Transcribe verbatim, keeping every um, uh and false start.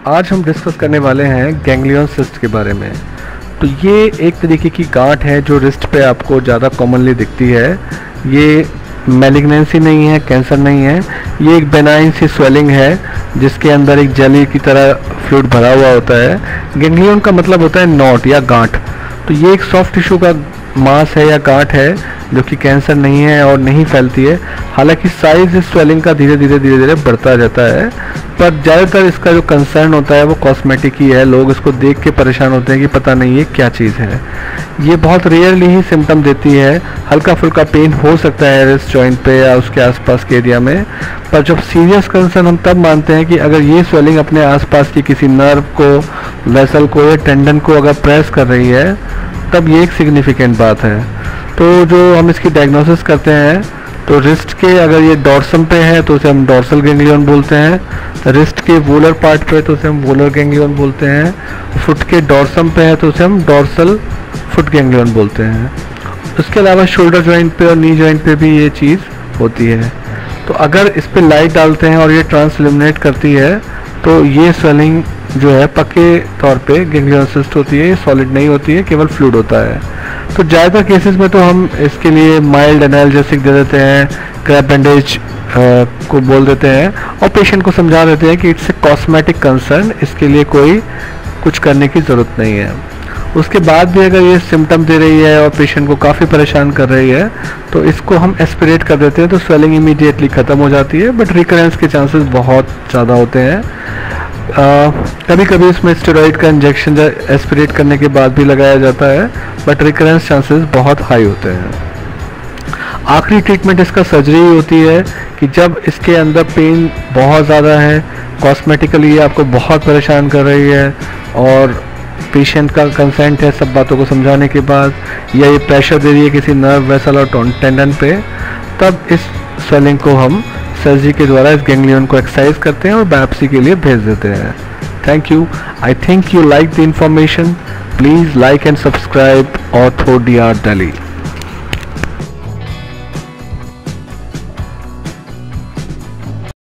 आज हम डिस्कस करने वाले हैं गैंग्लियन सिस्ट के बारे में। तो ये एक तरीके की गांठ है जो रिस्ट पे आपको ज़्यादा कॉमनली दिखती है। ये मैलिग्नेंसी नहीं है, कैंसर नहीं है, ये एक बेनाइन सी स्वेलिंग है जिसके अंदर एक जेली की तरह फ्लूइड भरा हुआ होता है। गैंग्लियन का मतलब होता है नॉट या गांठ। तो ये एक सॉफ्ट टिश्यू का मास है या गांठ है जो कि कैंसर नहीं है और नहीं फैलती है। हालांकि साइज इस स्वेलिंग का धीरे धीरे धीरे धीरे बढ़ता जाता है, पर ज़्यादातर इसका जो कंसर्न होता है वो कॉस्मेटिक ही है। लोग इसको देख के परेशान होते हैं कि पता नहीं ये क्या चीज़ है। ये बहुत रेयरली ही सिम्टम देती है। हल्का फुल्का पेन हो सकता है रिस्ट जॉइंट पे या उसके आसपास के एरिया में, पर जब सीरियस कंसर्न हम तब मानते हैं कि अगर ये स्वेलिंग अपने आसपास की किसी नर्व को, वेसल को या टेंडन को अगर प्रेस कर रही है, तब ये एक सिग्निफिकेंट बात है। तो जो हम इसकी डायग्नोसिस करते हैं, तो रिस्ट के अगर ये डॉर्सम पे है तो उसे हम डॉर्सल गैंग्लियन बोलते हैं। रिस्ट के वोलर पार्ट पे तो उसे हम वोलर गैंग्लियन बोलते हैं। फुट के डॉर्सम पे है तो उसे हम डॉर्सल फुट गैंग्लियन बोलते हैं। उसके अलावा शोल्डर जॉइंट पे और नी जॉइंट पे भी ये चीज़ होती है। तो अगर इस पर लाइट डालते हैं और ये ट्रांसल्यूमिनेट करती है तो ये स्वेलिंग जो है पक्के तौर पे गैंग्लियन सिस्ट होती है। ये सॉलिड नहीं होती है, केवल फ्लूइड होता है। तो ज़्यादातर केसेस में तो हम इसके लिए माइल्ड एनाल्जेसिक दे देते हैं, क्रैप बैंडेज को बोल देते हैं और पेशेंट को समझा देते हैं कि इट्स ए कॉस्मेटिक कंसर्न, इसके लिए कोई कुछ करने की ज़रूरत नहीं है। उसके बाद भी अगर ये सिम्टम दे रही है और पेशेंट को काफ़ी परेशान कर रही है तो इसको हम एस्पिरेट कर देते हैं, तो स्वेलिंग इमीडिएटली ख़त्म हो जाती है, बट रिकरेंस के चांसेस बहुत ज़्यादा होते हैं। कभी कभी इसमें स्टेरॉइड का इंजेक्शन एस्पिरेट करने के बाद भी लगाया जाता है, बट रिकरेंस चांसेस बहुत हाई होते हैं। आखिरी ट्रीटमेंट इसका सर्जरी होती है कि जब इसके अंदर पेन बहुत ज़्यादा है, कॉस्मेटिकली आपको बहुत परेशान कर रही है और पेशेंट का कंसेंट है सब बातों को समझाने के बाद, या ये प्रेशर दे रही है किसी नर्व, वेसल और टेंडन पे, तब इस स्वेलिंग को हम सर्जरी के द्वारा इस गैंग्लियन को एक्सरसाइज करते हैं और बायोप्सी के लिए भेज देते हैं। Thank you. I think you like the information. Please like and subscribe ortho D R Delhi.